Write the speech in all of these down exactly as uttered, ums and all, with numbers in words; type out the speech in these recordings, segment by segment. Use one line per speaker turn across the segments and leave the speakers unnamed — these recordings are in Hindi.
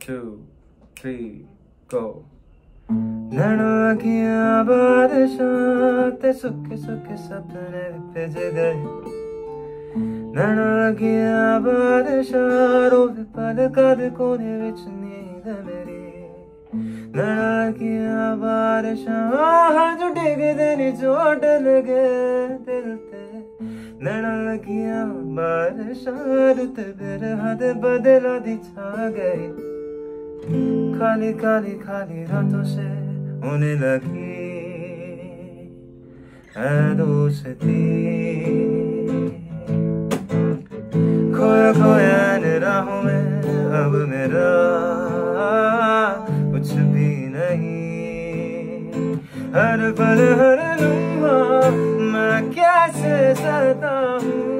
two, three, go. नैना किया बारिशां ते सुखे सुखे सपने भिज गए नैना किया बारिशां रोवे पलकां दे कोने विच नींद मेरी नैना किया बारिशां जो डिगदे नी चोट लगे दिल ते नैना किया बारिशां रुत बिरहा दे बदला दी छा गई खाली खाली खाली रातों से होने लगी है दोस्ती खोया खोया इन राहों में अब मेरा कुछ भी नहीं हर पल हर लम्हा मैं कैसे सहता हूँ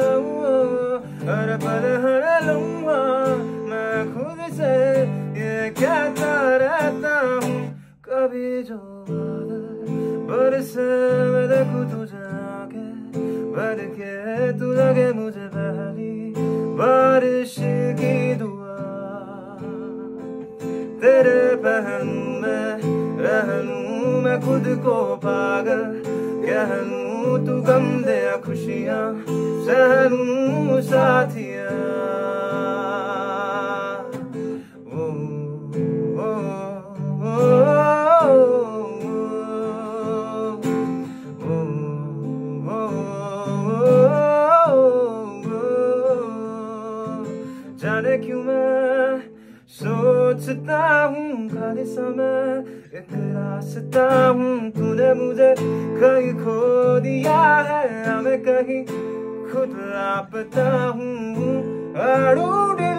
हर पल हर लम्हा मैं खुद से ये कहता रहता हूँ कभी जो बादल बरसे मैं देखूं तुझे आके भर के तू लगे मुझे पहली बारिश की दुआ तेरे पहलू में रह लूं मैं खुद को पागल कह लूं तू गम दे खुशियाँ सह लूं साथिया जाने क्यों मैं सोचता हूँ खाली समय एक रास्ता हूँ तूने मुझे कहीं खो दिया है मैं कहीं खुद लापता हूँ I don't